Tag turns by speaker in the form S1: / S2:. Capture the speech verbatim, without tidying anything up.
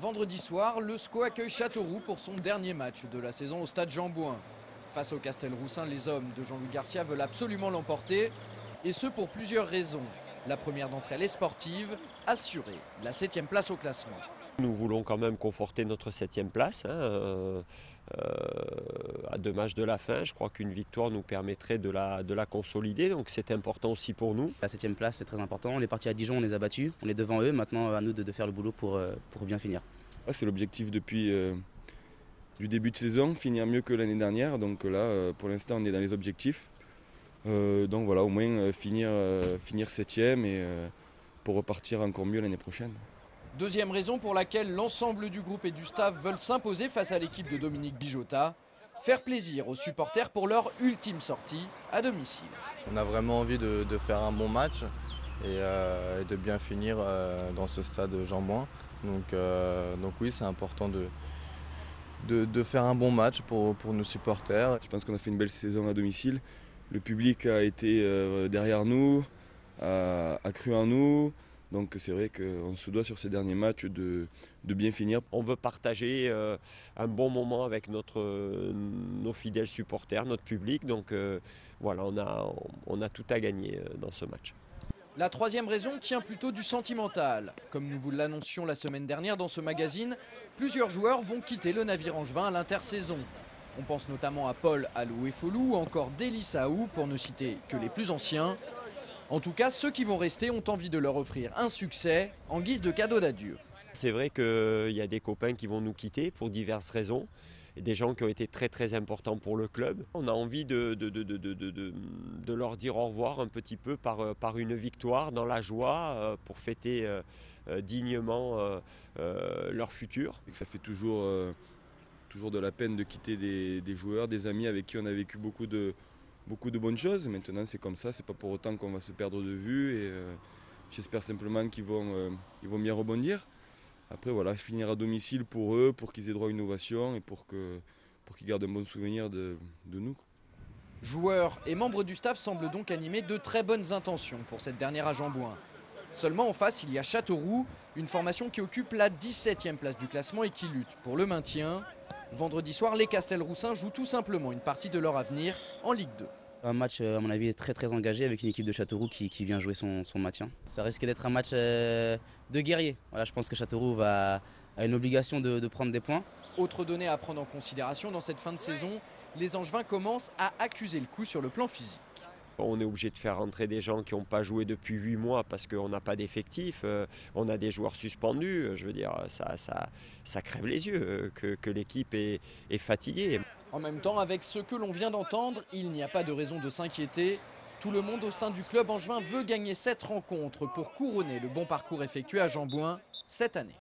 S1: Vendredi soir, le S C O accueille Châteauroux pour son dernier match de la saison au stade Jean-Bouin. Face au Castelroussin, les hommes de Jean-Louis Garcia veulent absolument l'emporter, et ce pour plusieurs raisons. La première d'entre elles est sportive, assurer la septième place au classement.
S2: Nous voulons quand même conforter notre septième place, hein, euh, euh, à deux matchs de la fin. Je crois qu'une victoire nous permettrait de la, de la consolider, donc c'est important aussi pour nous.
S3: La septième place, c'est très important. On est parti à Dijon, on les a battus, on est devant eux. Maintenant, à nous de, de faire le boulot pour, pour bien finir.
S4: Ah, c'est l'objectif depuis euh, du début de saison, finir mieux que l'année dernière. Donc là, euh, pour l'instant, on est dans les objectifs. Euh, donc voilà, au moins euh, finir, euh, finir septième et euh, pour repartir encore mieux l'année prochaine.
S1: Deuxième raison pour laquelle l'ensemble du groupe et du staff veulent s'imposer face à l'équipe de Dominique Bijota, faire plaisir aux supporters pour leur ultime sortie à domicile.
S5: On a vraiment envie de, de faire un bon match et, euh, et de bien finir euh, dans ce stade Jean-Bouin. Donc, euh, donc oui, c'est important de, de, de faire un bon match pour, pour nos supporters.
S4: Je pense qu'on a fait une belle saison à domicile. Le public a été euh, derrière nous, a, a cru en nous. Donc c'est vrai qu'on se doit sur ces derniers matchs de, de bien finir.
S2: On veut partager euh, un bon moment avec notre, euh, nos fidèles supporters, notre public. Donc euh, voilà, on a, on a tout à gagner dans ce match.
S1: La troisième raison tient plutôt du sentimental. Comme nous vous l'annoncions la semaine dernière dans ce magazine, plusieurs joueurs vont quitter le navire angevin à l'intersaison. On pense notamment à Paul Alou-Effolou ou encore Délis Saou, pour ne citer que les plus anciens. En tout cas, ceux qui vont rester ont envie de leur offrir un succès en guise de cadeau d'adieu.
S2: C'est vrai qu'il y a des copains qui vont nous quitter pour diverses raisons, et des gens qui ont été très très importants pour le club. On a envie de, de, de, de, de, de, de leur dire au revoir un petit peu par, par une victoire, dans la joie, pour fêter euh, dignement euh, euh, leur futur.
S4: Et que ça fait toujours, euh, toujours de la peine de quitter des, des joueurs, des amis avec qui on a vécu beaucoup de... beaucoup de bonnes choses. Maintenant c'est comme ça, c'est pas pour autant qu'on va se perdre de vue et euh, j'espère simplement qu'ils vont, euh, ils vont bien rebondir. Après voilà, finir à domicile pour eux, pour qu'ils aient droit à une ovation et pour que, pour qu'ils gardent un bon souvenir de, de nous.
S1: Joueurs et membres du staff semblent donc animer de très bonnes intentions pour cette dernière à Jean-Bouin. Seulement en face, il y a Châteauroux, une formation qui occupe la dix-septième place du classement et qui lutte pour le maintien. Vendredi soir, les Castelroussins jouent tout simplement une partie de leur avenir en Ligue deux.
S3: Un match, à mon avis, très très engagé avec une équipe de Châteauroux qui, qui vient jouer son, son maintien. Ça risque d'être un match euh, de guerrier. Voilà, je pense que Châteauroux va, a une obligation de, de prendre des points.
S1: Autre donnée à prendre en considération dans cette fin de saison, les Angevins commencent à accuser le coup sur le plan physique.
S2: On est obligé de faire rentrer des gens qui n'ont pas joué depuis huit mois parce qu'on n'a pas d'effectif. Euh, on a des joueurs suspendus. Je veux dire, ça, ça, ça crève les yeux euh, que, que l'équipe est, est fatiguée.
S1: En même temps, avec ce que l'on vient d'entendre, il n'y a pas de raison de s'inquiéter. Tout le monde au sein du club angevin veut gagner cette rencontre pour couronner le bon parcours effectué à Jean-Bouin cette année.